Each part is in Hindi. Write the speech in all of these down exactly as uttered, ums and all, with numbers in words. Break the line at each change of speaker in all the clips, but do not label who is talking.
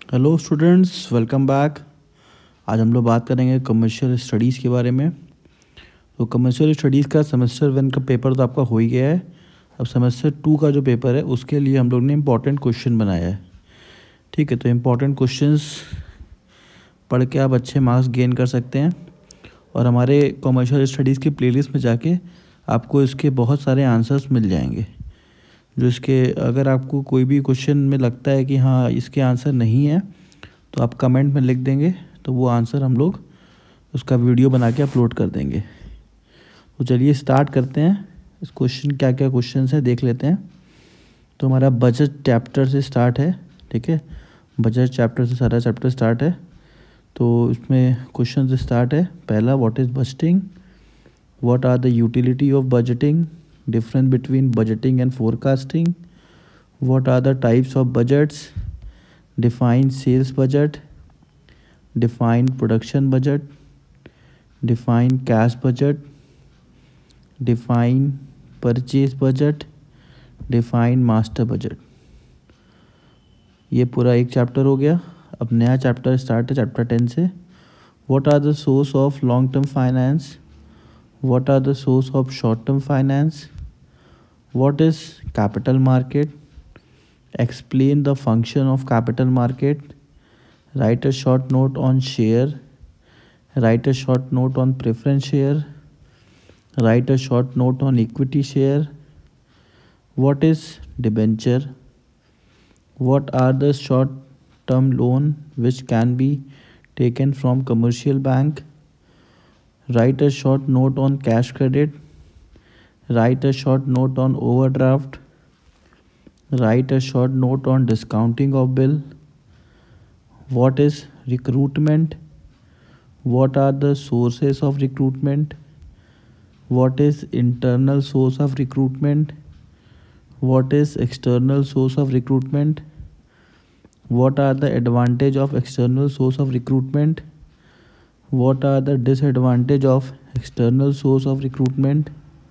Hello students, welcome back. आज हम लोग बात करेंगे कमर्शियल स्टडीज़ के बारे में। तो कमर्शियल स्टडीज़ का सेमेस्टर वन का पेपर तो आपका हो ही गया है। अब सेमेस्टर टू का जो पेपर है उसके लिए हम लोग ने इम्पॉर्टेंट क्वेश्चन बनाया है। ठीक है, तो इम्पॉर्टेंट क्वेश्चंस पढ़ के आप अच्छे मार्क्स गेन कर सकते हैं। और हमारे कमर्शियल स्टडीज़ की प्लेलिस्ट में जाके आपको इसके बहुत सारे आंसर्स मिल जाएंगे। जो इसके अगर आपको कोई भी क्वेश्चन में लगता है कि हाँ इसके आंसर नहीं है, तो आप कमेंट में लिख देंगे, तो वो आंसर हम लोग उसका वीडियो बना के अपलोड कर देंगे। तो चलिए स्टार्ट करते हैं। इस क्वेश्चन क्या क्या क्वेश्चन है देख लेते हैं। तो हमारा बजट चैप्टर से स्टार्ट है। ठीक है, बजट चैप्टर से सारा चैप्टर स्टार्ट है। तो इसमें क्वेश्चन से स्टार्ट है। पहला, what is budgeting, what are the utility of budgeting, difference between budgeting and forecasting, what are the types of budgets, define sales budget, define production budget, define cash budget, define purchase budget, define master budget। ये पूरा एक चैप्टर हो गया। अब नया चैप्टर स्टार्ट है, चैप्टर टेन से। What are the source of long term finance, what are the source of short term finance, what is capital market, explain the function of capital market, write a short note on share, write a short note on preference share, write a short note on equity share, what is debenture, what are the short term loan which can be taken from commercial bank, write a short note on cash credit, write a short note on overdraft, write a short note on discounting of bill, what is recruitment, what are the sources of recruitment, what is internal source of recruitment, what is external source of recruitment, what are the advantage of external source of recruitment, what are the disadvantage of external source of recruitment,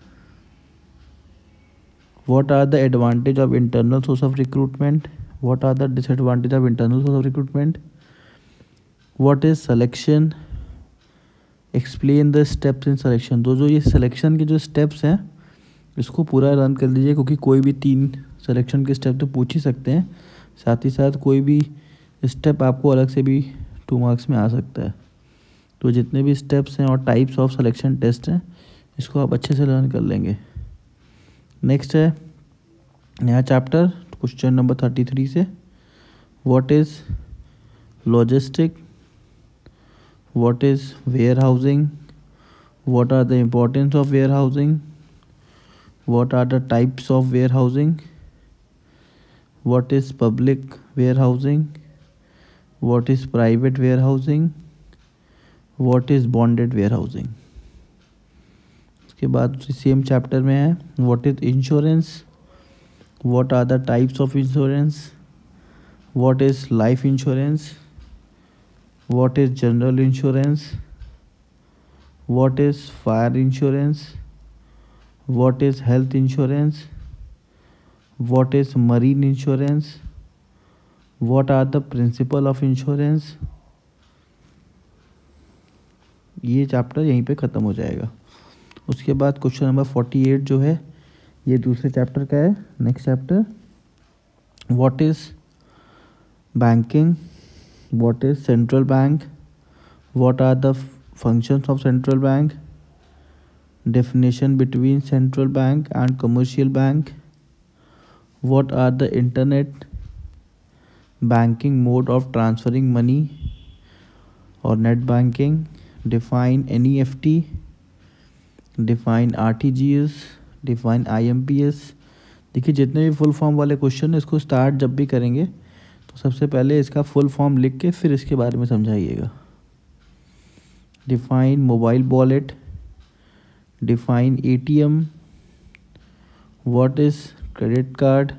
what are the advantage of internal source of recruitment, what are the disadvantage of internal source of recruitment, what is selection, explain the steps in selection। तो जो ये सिलेक्शन के जो स्टेप्स हैं इसको पूरा रन कर लीजिए, क्योंकि कोई भी तीन सिलेक्शन के स्टेप तो पूछ ही सकते हैं। साथ ही साथ कोई भी स्टेप आपको अलग से भी टू मार्क्स में आ सकता है। तो जितने भी स्टेप्स हैं और टाइप्स ऑफ सिलेक्शन टेस्ट हैं इसको आप अच्छे से लर्न कर लेंगे। नेक्स्ट है नया chapter, question number thirty three से। What is logistic, what is warehousing, what are the importance of warehousing, what are the types of warehousing, what is public warehousing, what is private warehousing, what is bonded warehousing. के बाद सेम चैप्टर में है what is insurance, what are the types of insurance, what is life insurance, what is general insurance, what is fire insurance, what is health insurance, what is marine insurance, what are the principle of insurance. ये चैप्टर यहीं पे ख़त्म हो जाएगा। उसके बाद क्वेश्चन नंबर फोर्टी एट जो है ये दूसरे चैप्टर का है। Next chapter, what is banking, what is central bank, what are the functions of central bank, definition between central bank and commercial bank, what are the internet banking mode of transferring money और net banking, define N E F T, define R T G S, define I M P S. देखिए जितने भी फुल फॉर्म वाले क्वेश्चन इसको स्टार्ट जब भी करेंगे तो सबसे पहले इसका फुल फॉर्म लिख के फिर इसके बारे में समझाइएगा। Define mobile wallet, define A T M, what is credit card,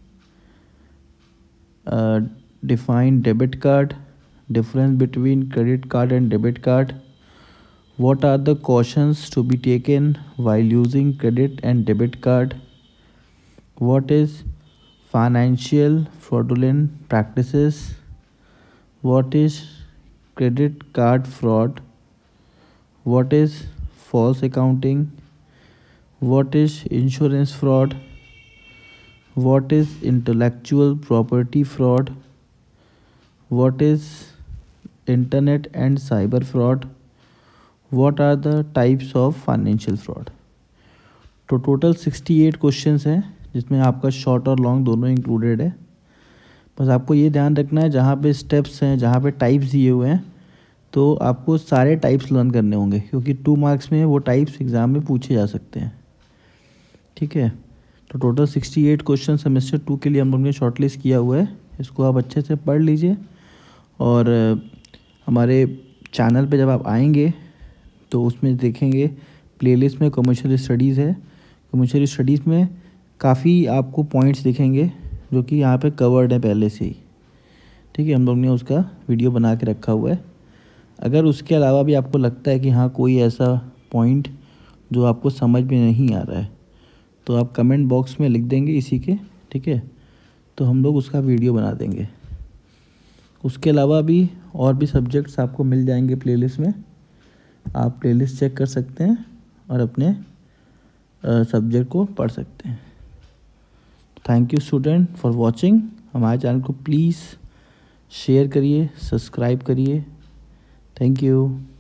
define debit card, difference between credit card and debit card, what are the cautions to be taken while using credit and debit card, what is financial fraudulent practices, what is credit card fraud, what is false accounting, what is insurance fraud, what is intellectual property fraud, what is internet and cyber fraud, what are the types of financial fraud। तो टोटल सिक्सटी एट क्वेश्चंस हैं जिसमें आपका शॉर्ट और लॉन्ग दोनों इंक्लूडेड है। बस आपको ये ध्यान रखना है जहाँ पे स्टेप्स हैं, जहाँ पे टाइप्स दिए हुए हैं, तो आपको सारे टाइप्स लर्न करने होंगे, क्योंकि टू मार्क्स में वो टाइप्स एग्ज़ाम में पूछे जा सकते हैं। ठीक है, तो total sixty eight question semester two के लिए हम लोग ने शॉर्टलिस्ट किया हुआ है। इसको आप अच्छे से पढ़ लीजिए, और हमारे चैनल पे जब आप आएंगे तो उसमें देखेंगे प्लेलिस्ट में कमर्शियल स्टडीज़ है। कमर्शियल स्टडीज़ में काफ़ी आपको पॉइंट्स दिखेंगे जो कि यहाँ पे कवर्ड है पहले से ही। ठीक है, हम लोग ने उसका वीडियो बना के रखा हुआ है। अगर उसके अलावा भी आपको लगता है कि हाँ कोई ऐसा पॉइंट जो आपको समझ में नहीं आ रहा है, तो आप कमेंट बॉक्स में लिख देंगे इसी के। ठीक है, तो हम लोग उसका वीडियो बना देंगे। उसके अलावा भी और भी सब्जेक्ट्स आपको मिल जाएंगे प्लेलिस्ट में, आप प्लेलिस्ट चेक कर सकते हैं और अपने सब्जेक्ट को पढ़ सकते हैं। Thank you student for watching. हमारे चैनल को प्लीज़ शेयर करिए, सब्सक्राइब करिए। Thank you.